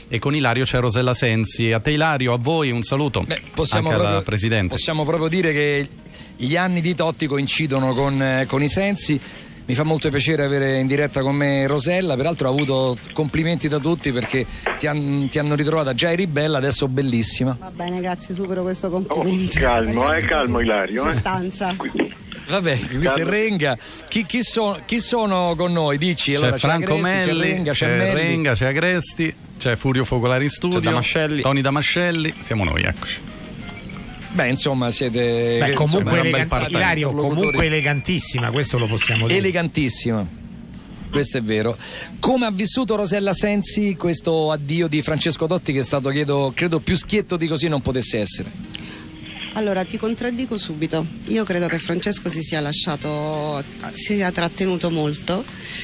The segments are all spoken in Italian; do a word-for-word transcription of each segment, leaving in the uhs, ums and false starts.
e con Ilario c'è Rosella Sensi. A te Ilario, a voi un saluto. Beh, possiamo anche proprio, alla Presidente. Possiamo proprio dire che gli anni di Totti coincidono con, eh, con i Sensi. Mi fa molto piacere avere in diretta con me Rosella, peraltro ho avuto complimenti da tutti perché ti, han, ti hanno ritrovata, già eri bella, adesso bellissima. Va bene, grazie, supero questo complimento. Oh, calmo, eh, calmo Ilario. Eh. Stanza. Vabbè, qui si Renga. Chi, chi, so, chi sono con noi? Dici, c'è allora, Franco c'è Agresti, Melli, c'è Renga, c'è, c'è Melli. Renga, c'è Agresti, c'è Furio Focolari in studio, c'è Damascelli. Tony Damascelli, siamo noi, eccoci. Beh, insomma, siete Beh, comunque insomma, elegant- Ilario, comunque elegantissima, questo lo possiamo dire. Elegantissima. Questo è vero. Come ha vissuto Rosella Sensi questo addio di Francesco Totti, che è stato, credo, credo più schietto di così non potesse essere? Allora, ti contraddico subito. Io credo che Francesco si sia lasciato, si sia trattenuto molto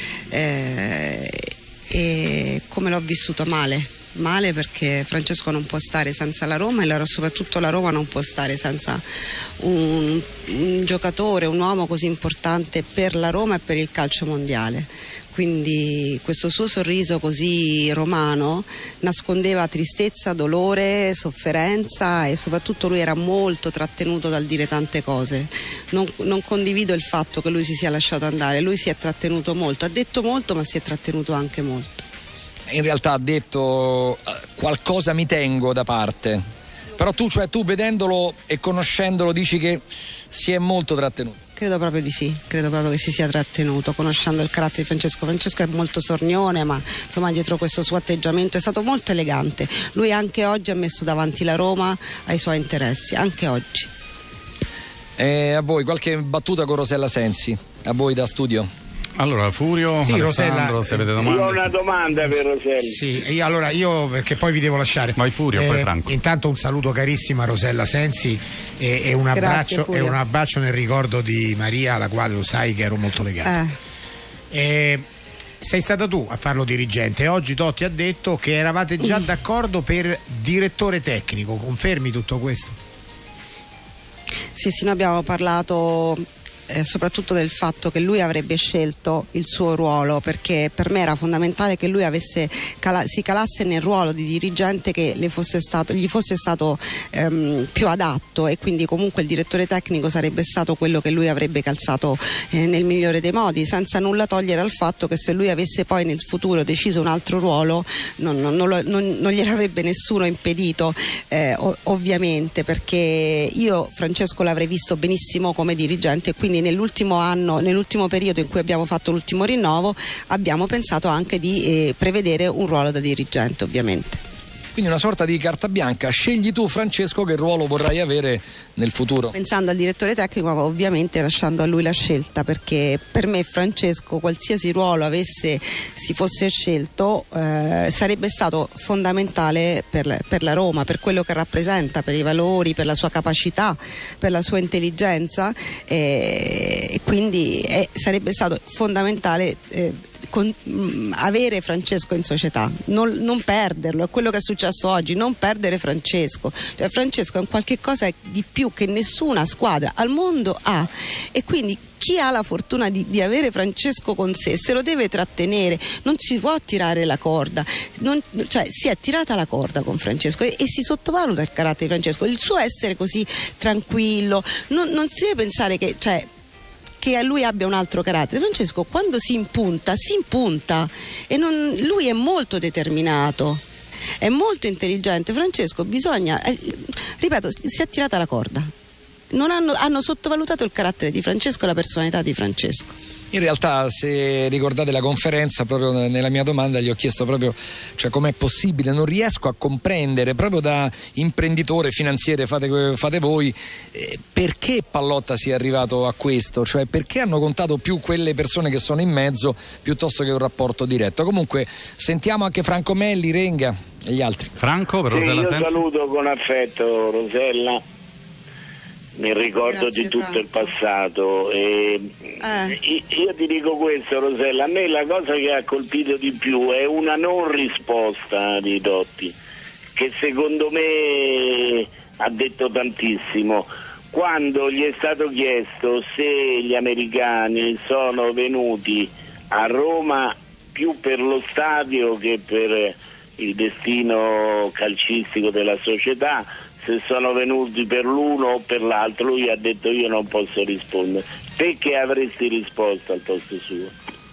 eh, e come l'ho vissuto male. Male perché Francesco non può stare senza la Roma e soprattutto la Roma non può stare senza un, un giocatore, un uomo così importante per la Roma e per il calcio mondiale. Quindi questo suo sorriso così romano nascondeva tristezza, dolore, sofferenza e soprattutto lui era molto trattenuto dal dire tante cose. Non, non condivido il fatto che lui si sia lasciato andare, lui si è trattenuto molto, ha detto molto ma si è trattenuto anche molto. In realtà ha detto qualcosa mi tengo da parte, però tu, cioè tu vedendolo e conoscendolo dici che si è molto trattenuto. Credo proprio di sì, credo proprio che si sia trattenuto, conoscendo il carattere di Francesco. Francesco è molto sornione, ma insomma dietro questo suo atteggiamento è stato molto elegante. Lui anche oggi ha messo davanti la Roma ai suoi interessi, anche oggi. E a voi qualche battuta con Rosella Sensi, a voi da studio? Allora, Furio, sì, Alessandro, Rosella, se avete domande. Io ho una domanda per Rosella. Sì, io, allora io perché poi vi devo lasciare. Vai Furio, eh, poi Franco. Intanto un saluto carissimo a Rosella Sensi e, e, un abbraccio, e un abbraccio nel ricordo di Maria, alla quale lo sai che ero molto legato. Eh. Eh, sei stata tu a farlo dirigente e oggi Totti ha detto che eravate già mm. d'accordo per direttore tecnico, confermi tutto questo? Sì, sì, noi abbiamo parlato Eh, soprattutto del fatto che lui avrebbe scelto il suo ruolo, perché per me era fondamentale che lui avesse cala- si calasse nel ruolo di dirigente che le fosse stato, gli fosse stato ehm, più adatto, e quindi comunque il direttore tecnico sarebbe stato quello che lui avrebbe calzato eh, nel migliore dei modi, senza nulla togliere al fatto che se lui avesse poi nel futuro deciso un altro ruolo non, non, non, lo, non, non gliel'avrebbe nessuno impedito, eh, ov- ovviamente, perché io Francesco l'avrei visto benissimo come dirigente e quindi nell'ultimo anno, nell'ultimo periodo in cui abbiamo fatto l'ultimo rinnovo abbiamo pensato anche di eh, prevedere un ruolo da dirigente, ovviamente. Quindi una sorta di carta bianca, scegli tu Francesco che ruolo vorrai avere nel futuro. Pensando al direttore tecnico, ma ovviamente lasciando a lui la scelta, perché per me Francesco qualsiasi ruolo avesse, si fosse scelto, eh, sarebbe stato fondamentale per, per la Roma, per quello che rappresenta, per i valori, per la sua capacità, per la sua intelligenza, eh, e quindi eh, sarebbe stato fondamentale eh, Con, mh, avere Francesco in società, non, non perderlo, è quello che è successo oggi, non perdere Francesco. Cioè, Francesco è un qualche cosa di più che nessuna squadra al mondo ha, e quindi chi ha la fortuna di, di avere Francesco con sé se lo deve trattenere, non si può tirare la corda, non, cioè si è tirata la corda con Francesco e, e si sottovaluta il carattere di Francesco, il suo essere così tranquillo, non, non si deve pensare che, cioè, che lui abbia un altro carattere. Francesco quando si impunta, si impunta, e non, lui è molto determinato, è molto intelligente. Francesco bisogna, eh, ripeto, si è tirata la corda. Non hanno, hanno sottovalutato il carattere di Francesco e la personalità di Francesco. In realtà, se ricordate la conferenza, proprio nella mia domanda gli ho chiesto proprio, cioè, com'è possibile, non riesco a comprendere, proprio da imprenditore finanziere fate, fate voi, eh, perché Pallotta sia arrivato a questo, cioè perché hanno contato più quelle persone che sono in mezzo piuttosto che un rapporto diretto. Comunque sentiamo anche Franco Melli, Renga e gli altri. Franco, per Rosella sì, io Sensi. saluto con affetto Rosella nel ricordo Grazie, di tutto Franco. il passato, e eh. io ti dico questo, Rosella, a me la cosa che ha colpito di più è una non risposta di Totti, che secondo me ha detto tantissimo. Quando gli è stato chiesto se gli americani sono venuti a Roma più per lo stadio che per il destino calcistico della società, se sono venuti per l'uno o per l'altro. Lui ha detto io non posso rispondere. Te che avresti risposto al posto suo?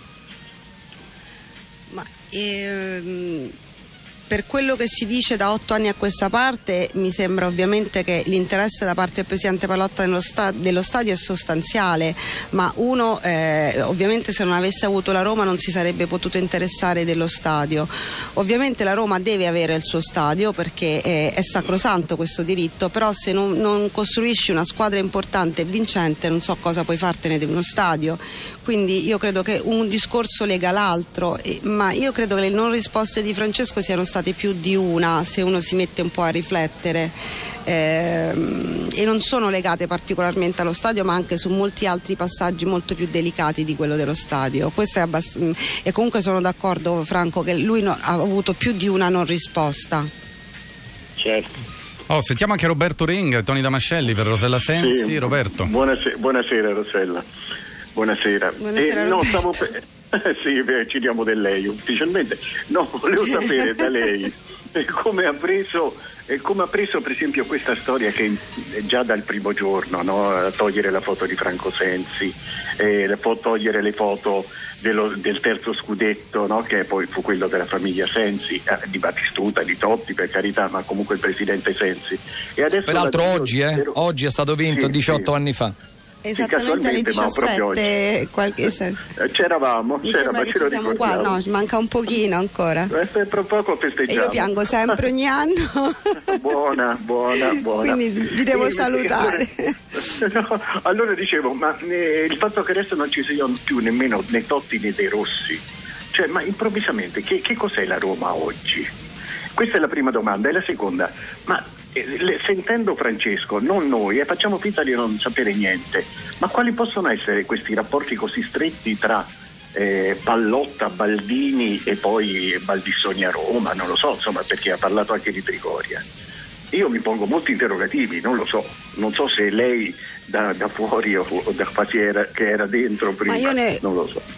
Ma ehm... per quello che si dice da otto anni a questa parte, mi sembra ovviamente che l'interesse da parte del Presidente Pallotta dello, sta- dello stadio è sostanziale, ma uno eh, ovviamente se non avesse avuto la Roma non si sarebbe potuto interessare dello stadio. Ovviamente la Roma deve avere il suo stadio perché è, è sacrosanto questo diritto, però se non, non costruisci una squadra importante e vincente non so cosa puoi fartene di uno stadio. Quindi io credo che un discorso lega l'altro, eh, ma io credo che le non risposte di Francesco siano state più di una, se uno si mette un po' a riflettere, ehm, e non sono legate particolarmente allo stadio, ma anche su molti altri passaggi molto più delicati di quello dello stadio. Questo è abbast- e comunque sono d'accordo, Franco, che lui no, ha avuto più di una non risposta. Certo. Oh, sentiamo anche Roberto Ring, Toni Damascelli per Rosella Sensi. Sì, Roberto. Buonasera, buonasera Rosella. Buonasera. Buonasera, eh, no, stavo per... sì, beh, ci diamo del lei ufficialmente. No, volevo sapere da lei come ha preso eh, come ha preso per esempio questa storia che già dal primo giorno, no? Togliere la foto di Franco Sensi, eh, togliere le foto dello, del terzo scudetto, no? Che poi fu quello della famiglia Sensi, eh, di Battistuta, di Totti per carità, ma comunque il presidente Sensi. E adesso peraltro oggi, eh? oggi è stato vinto sì, diciotto sì. anni fa. Esattamente alle diciassette qualche... c'eravamo, mi c'era, sembra che ci siamo qua, no, manca un pochino ancora. Eh, tra poco festeggiamo. E io piango sempre ogni anno. buona, buona, buona. Quindi vi devo e, salutare. No, allora dicevo, ma eh, il fatto che adesso non ci siano più nemmeno né Totti né De Rossi, cioè, ma improvvisamente che, che cos'è la Roma oggi? Questa è la prima domanda. E la seconda, ma eh, sentendo Francesco, non noi, e eh, facciamo finta di non sapere niente, ma quali possono essere questi rapporti così stretti tra eh, Pallotta, Baldini e poi Baldissoni a Roma? Non lo so, insomma, perché ha parlato anche di Trigoria. Io mi pongo molti interrogativi, non lo so, non so se lei da, da fuori o, o da quasi era, che era dentro prima, ma io ne... non lo so.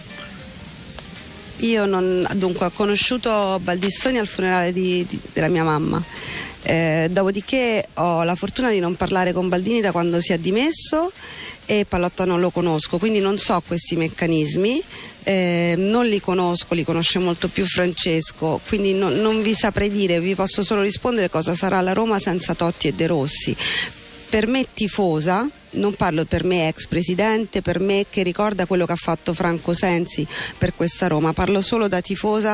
Io non, dunque ho conosciuto Baldissoni al funerale di, di, della mia mamma, eh, dopodiché ho la fortuna di non parlare con Baldini da quando si è dimesso e Pallotta non lo conosco, quindi non so questi meccanismi, eh, non li conosco, li conosce molto più Francesco, quindi no, non vi saprei dire, vi posso solo rispondere cosa sarà la Roma senza Totti e De Rossi. Per me tifosa, non parlo per me ex presidente, per me che ricorda quello che ha fatto Franco Sensi per questa Roma, parlo solo da tifosa,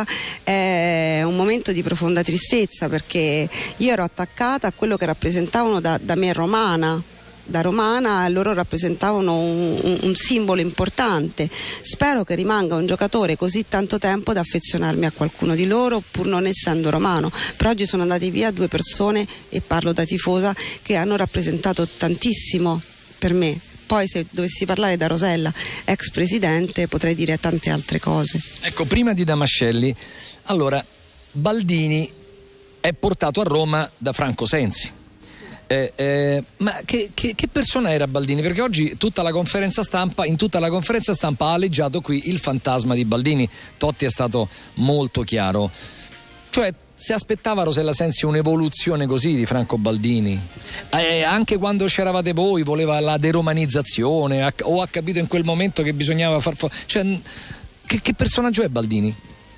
è un momento di profonda tristezza perché io ero attaccata a quello che rappresentavano da, da me romana. Da romana loro rappresentavano un, un, un simbolo importante. Spero che rimanga un giocatore così tanto tempo da affezionarmi a qualcuno di loro pur non essendo romano. Per oggi sono andati via due persone, e parlo da tifosa, che hanno rappresentato tantissimo per me. Poi se dovessi parlare da Rosella, ex presidente, potrei dire tante altre cose. Ecco, prima di Damascelli, allora Baldini è portato a Roma da Franco Sensi. Eh, eh, ma che, che, che persona era Baldini? Perché oggi tutta la conferenza stampa, in tutta la conferenza stampa ha aleggiato qui il fantasma di Baldini. Totti è stato molto chiaro, cioè si aspettava Rosella Sensi un'evoluzione così di Franco Baldini, eh, anche quando c'eravate voi voleva la deromanizzazione, ha, o ha capito in quel momento che bisognava far fuori, cioè, che, che personaggio è Baldini?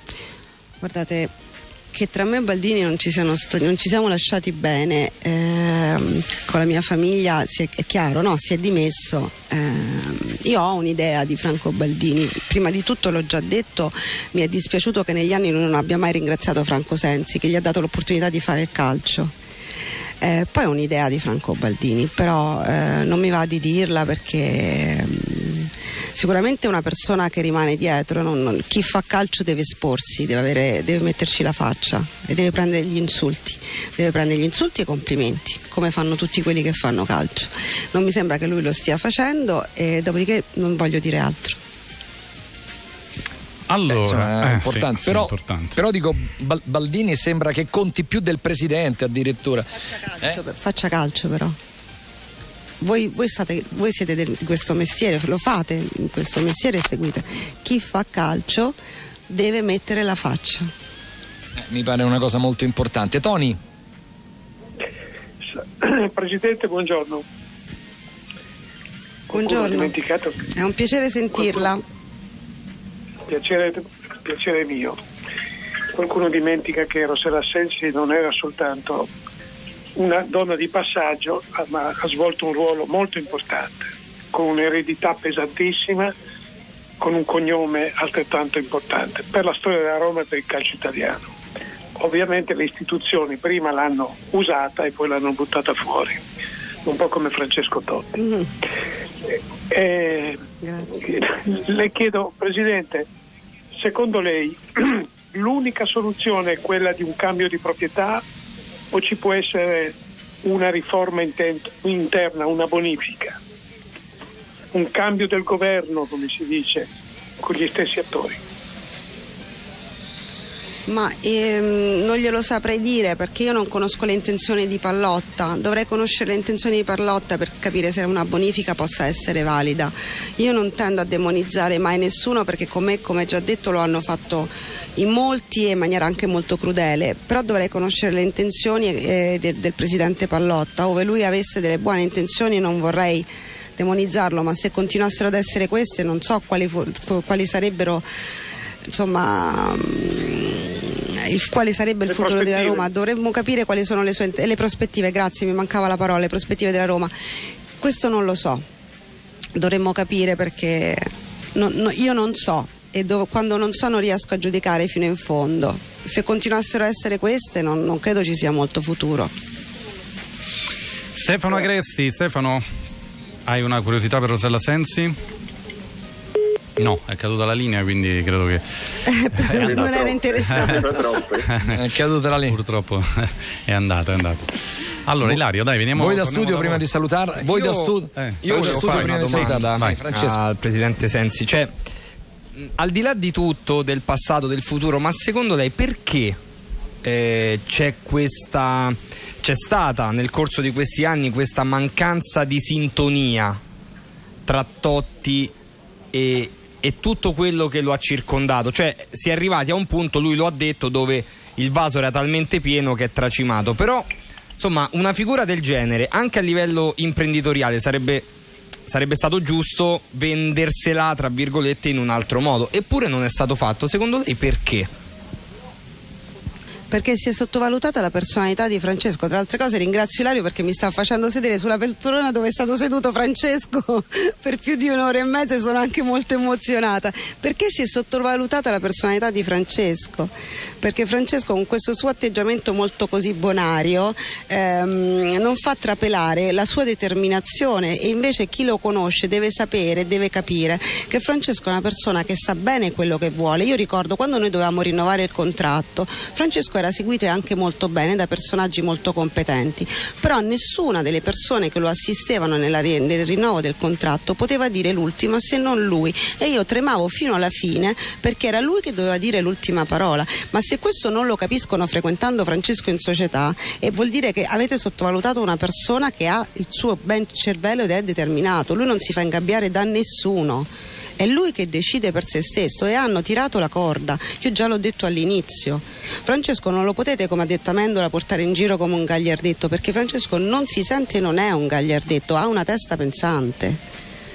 Guardate che tra me e Baldini non ci, siano st- non ci siamo lasciati bene, ehm, con la mia famiglia si è, è chiaro, no? Si è dimesso. ehm, io ho un'idea di Franco Baldini, prima di tutto l'ho già detto, mi è dispiaciuto che negli anni lui non abbia mai ringraziato Franco Sensi che gli ha dato l'opportunità di fare il calcio. Eh, poi ho un'idea di Franco Baldini, però eh, non mi va di dirla perché mh, sicuramente è una persona che rimane dietro, non, non, chi fa calcio deve esporsi, deve, avere, deve metterci la faccia e deve prendere gli insulti, deve prendere gli insulti e i complimenti, come fanno tutti quelli che fanno calcio. Non mi sembra che lui lo stia facendo e dopodiché non voglio dire altro. Allora, Beh, insomma, è eh, importante. sì, però, sì, importante. però dico, Baldini sembra che conti più del presidente addirittura. Faccia calcio, eh? faccia calcio però. Voi, voi, state, voi siete di questo mestiere, lo fate in questo mestiere e seguite. Chi fa calcio deve mettere la faccia. mi pare una cosa molto importante. Tony. Presidente, buongiorno. Buongiorno, è un piacere sentirla. Piacere, piacere mio. Qualcuno dimentica che Rossella Sensi non era soltanto una donna di passaggio, ma ha svolto un ruolo molto importante, con un'eredità pesantissima, con un cognome altrettanto importante per la storia della Roma e per il calcio italiano. Ovviamente le istituzioni prima l'hanno usata e poi l'hanno buttata fuori, un po' come Francesco Totti. Mm. Eh, le chiedo, Presidente, secondo lei l'unica soluzione è quella di un cambio di proprietà o ci può essere una riforma intent- interna, una bonifica, un cambio del governo, come si dice, con gli stessi attori? Ma ehm, non glielo saprei dire perché io non conosco le intenzioni di Pallotta, dovrei conoscere le intenzioni di Pallotta per capire se una bonifica possa essere valida. Io non tendo a demonizzare mai nessuno perché come, come già detto lo hanno fatto in molti e in maniera anche molto crudele, però dovrei conoscere le intenzioni eh, del, del Presidente Pallotta. Ove lui avesse delle buone intenzioni non vorrei demonizzarlo, ma se continuassero ad essere queste non so quali, quali sarebbero, insomma, il, quale sarebbe il le futuro della Roma. Dovremmo capire quali sono le sue le prospettive, grazie, mi mancava la parola, le prospettive della Roma. Questo non lo so, dovremmo capire perché no, no, io non so e dove, quando non so non riesco a giudicare fino in fondo. Se continuassero a essere queste non, non credo ci sia molto futuro. Stefano Agresti, Stefano, hai una curiosità per Rossella Sensi? No, è caduta la linea, quindi credo che eh, non era interessante. È caduta la linea. Purtroppo è andata, è andata. Allora, Ilario, dai, veniamo. Voi da studio prima di salutare. Voi da studio. Eh, io da studio prima di salutare. Sì, Francesco, al Presidente Sensi. Cioè, al di là di tutto, del passato, del futuro, ma secondo lei perché eh, c'è questa, c'è stata nel corso di questi anni questa mancanza di sintonia tra Totti e e tutto quello che lo ha circondato? Cioè si è arrivati a un punto, lui lo ha detto, dove il vaso era talmente pieno che è tracimato. Però insomma una figura del genere anche a livello imprenditoriale sarebbe, sarebbe stato giusto vendersela tra virgolette in un altro modo, eppure non è stato fatto. Secondo lei perché? Perché si è sottovalutata la personalità di Francesco. Tra le altre cose ringrazio Ilario perché mi sta facendo sedere sulla poltrona dove è stato seduto Francesco per più di un'ora e mezza e sono anche molto emozionata. Perché si è sottovalutata la personalità di Francesco? Perché Francesco con questo suo atteggiamento molto così bonario ehm, non fa trapelare la sua determinazione, e invece chi lo conosce deve sapere, deve capire che Francesco è una persona che sa bene quello che vuole. Io ricordo quando noi dovevamo rinnovare il contratto, Francesco era seguito anche molto bene da personaggi molto competenti, però nessuna delle persone che lo assistevano nella, nel rinnovo del contratto poteva dire l'ultima se non lui, e io tremavo fino alla fine perché era lui che doveva dire l'ultima parola. Ma se questo non lo capiscono frequentando Francesco in società, e vuol dire che avete sottovalutato una persona che ha il suo ben cervello ed è determinato. Lui non si fa ingabbiare da nessuno, è lui che decide per se stesso, e hanno tirato la corda. Io già l'ho detto all'inizio, Francesco non lo potete, come ha detto Amendola, portare in giro come un gagliardetto, perché Francesco non si sente e non è un gagliardetto, ha una testa pensante.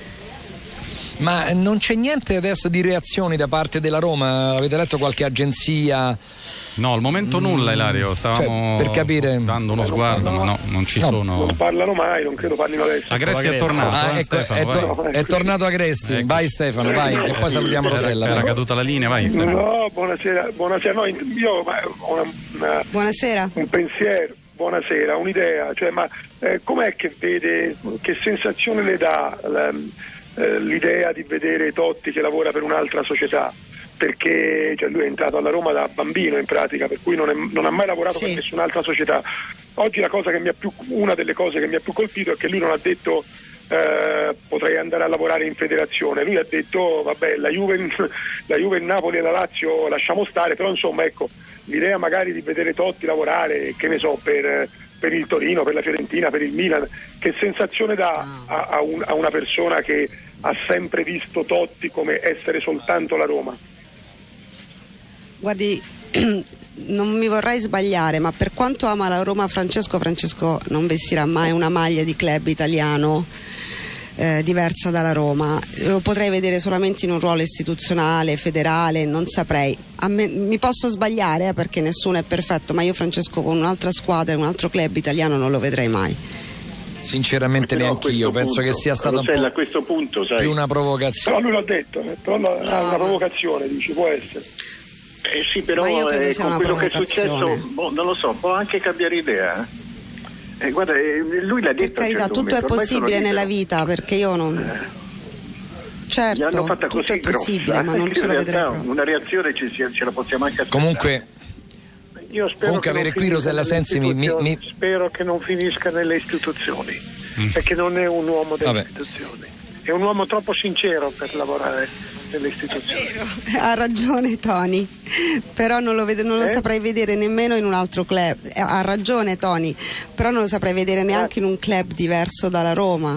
Ma non c'è niente adesso di reazioni da parte della Roma? Avete letto qualche agenzia? No, al momento nulla, Ilario. Stavamo cioè, per capire, dando uno sguardo, ma no, non ci no. sono. Non parlano mai, non credo parlino adesso. Agresti è tornato. Ah, eh, ecco, Stefano, è, to- è tornato Agresti. Ecco. Vai Stefano, vai, e poi salutiamo Rosella. Era, era caduta la linea, vai Stefano. No, buonasera, buonasera. No, io ho una, una, buonasera. Un pensiero, buonasera, un'idea, cioè, ma eh, com'è che vede, che sensazione le dà la, eh, l'idea di vedere Totti che lavora per un'altra società? Perché cioè, lui è entrato alla Roma da bambino in pratica, per cui non, è, non ha mai lavorato sì. per nessun'altra società. Oggi la cosa che mi ha più, una delle cose che mi ha più colpito è che lui non ha detto eh, potrei andare a lavorare in federazione. Lui ha detto vabbè, la Juve, la Juve, il Napoli e la Lazio lasciamo stare, però insomma ecco, l'idea magari di vedere Totti lavorare, che ne so, per, per il Torino, per la Fiorentina, per il Milan, che sensazione dà a, a, un, a una persona che ha sempre visto Totti come essere soltanto la Roma? Guardi, non mi vorrei sbagliare, ma per quanto ama la Roma Francesco, Francesco non vestirà mai una maglia di club italiano eh, diversa dalla Roma. Lo potrei vedere solamente in un ruolo istituzionale, federale, non saprei. A me, mi posso sbagliare eh, perché nessuno è perfetto, ma io Francesco con un'altra squadra, un altro club italiano non lo vedrei mai. Sinceramente neanch'io, penso che sia stata un po' a questo punto, sai. più una provocazione. Però lui l'ha detto, eh, però la, no, una provocazione, dici, può essere. Eh sì, però Ma io credo eh, sia con una quello che è provocazione. successo, boh, non lo so, può anche cambiare idea. Eh, guarda, eh, lui l'ha detto. Per carità, certo tutto momento, è possibile nella vita, perché io non... Gli Certo, hanno fatta tutto così è possibile, ma non in ce lo realtà vedrei proprio. una reazione ci, ce la possiamo anche aspettare. Comunque, Io spero Comunque che avere non qui finisca Rosella nelle Sensi mi- mi- istituzioni. mi- Spero che non finisca nelle istituzioni, mm. perché non è un uomo delle Vabbè. istituzioni, è un uomo troppo sincero per lavorare nelle istituzioni. Ha ragione Tony, però non lo, vede, non lo Eh? saprei vedere nemmeno in un altro club. Eh, Ha ragione Tony, però non lo saprei vedere neanche in un club diverso dalla Roma.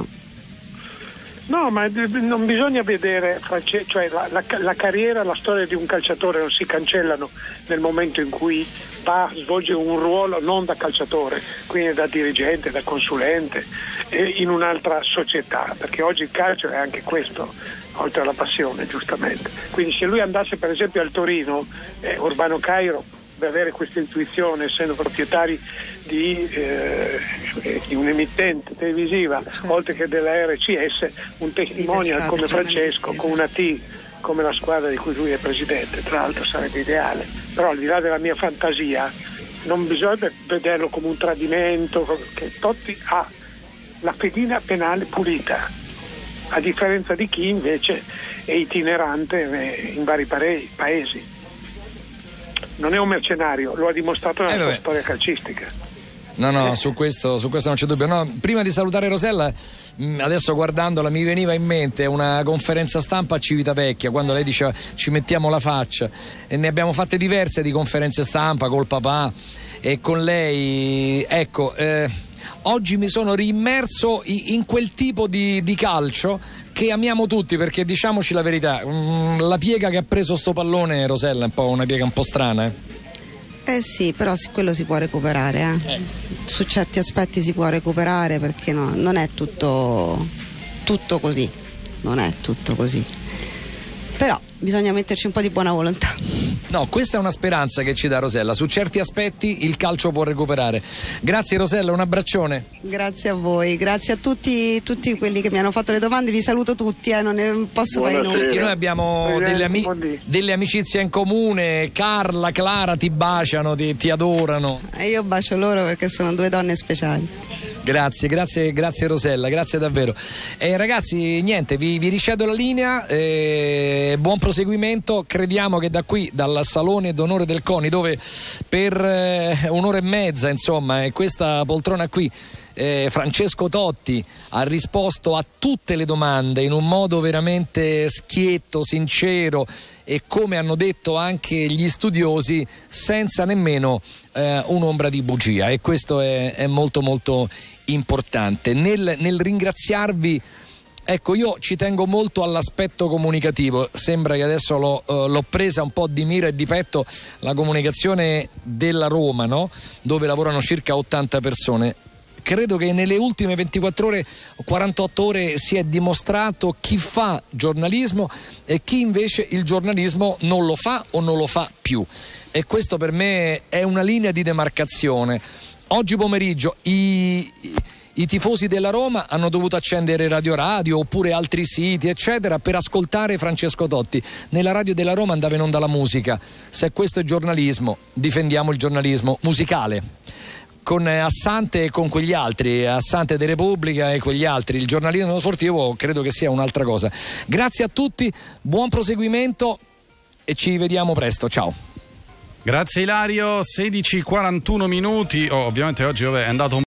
No, ma non bisogna vedere, cioè la, la, la carriera, la storia di un calciatore non si cancellano nel momento in cui va a svolgere un ruolo non da calciatore, quindi da dirigente, da consulente, eh, in un'altra società, perché oggi il calcio è anche questo, oltre alla passione, giustamente. Quindi se lui andasse per esempio al Torino, eh, Urbano Cairo, per avere questa intuizione, essendo proprietari di, eh, di un'emittente televisiva, certo, oltre che della R C S, un testimonial come Francesco, con una T come la squadra di cui lui è presidente, tra l'altro sarebbe ideale. Però al di là della mia fantasia non bisogna vederlo come un tradimento, che Totti ha la pedina penale pulita, a differenza di chi invece è itinerante in vari pare- paesi. Non è un mercenario, lo ha dimostrato nella Eh, sua vabbè. storia calcistica. No, no, su questo, su questo non c'è dubbio. No, prima di salutare Rosella, mh, adesso guardandola mi veniva in mente una conferenza stampa a Civitavecchia, quando lei diceva ci mettiamo la faccia, e ne abbiamo fatte diverse di conferenze stampa col papà e con lei. Ecco, eh, oggi mi sono riimmerso in quel tipo di, di calcio che amiamo tutti, perché diciamoci la verità, mh, la piega che ha preso sto pallone, Rosella, è un po' una piega un po' strana, eh? Eh sì, però sì, quello si può recuperare, eh. Eh. Su certi aspetti si può recuperare, perché no, non è tutto, tutto così, non è tutto così. Però bisogna metterci un po' di buona volontà. No, questa è una speranza che ci dà Rosella, su certi aspetti il calcio può recuperare. Grazie Rosella, un abbraccione. Grazie a voi, grazie a tutti, tutti quelli che mi hanno fatto le domande, li saluto tutti, eh, non ne posso fare Buonasera. nulla. Noi abbiamo delle, ami- delle amicizie in comune, Carla, Clara ti baciano, ti, ti adorano. E io bacio loro perché sono due donne speciali. Grazie, grazie, grazie Rosella, grazie davvero. Eh, ragazzi, niente, vi, vi ricedo la linea, eh, buon proseguimento. Crediamo che da qui, dal Salone d'Onore del CONI, dove per eh, un'ora e mezza, insomma, è questa poltrona qui, Eh, Francesco Totti ha risposto a tutte le domande in un modo veramente schietto, sincero e, come hanno detto anche gli studiosi, senza nemmeno eh, un'ombra di bugia, e questo è, è molto molto importante. Nel, nel ringraziarvi, ecco, io ci tengo molto all'aspetto comunicativo. Sembra che adesso l'ho, uh, l'ho presa un po' di mira e di petto la comunicazione della Roma, no? Dove lavorano circa ottanta persone. Credo che nelle ultime ventiquattro ore o quarantotto ore si è dimostrato chi fa giornalismo e chi invece il giornalismo non lo fa o non lo fa più, e questo per me è una linea di demarcazione. Oggi pomeriggio i, i tifosi della Roma hanno dovuto accendere Radio Radio oppure altri siti eccetera per ascoltare Francesco Totti. Nella radio della Roma andava in onda la musica. Se questo è giornalismo, difendiamo il giornalismo musicale, con Assante e con quegli altri, Assante de Repubblica e quegli altri. Il giornalismo sportivo credo che sia un'altra cosa. Grazie a tutti, buon proseguimento e ci vediamo presto, ciao. Grazie Ilario, sedici e quarantuno minuti. Oh, ovviamente oggi vabbè, è andato un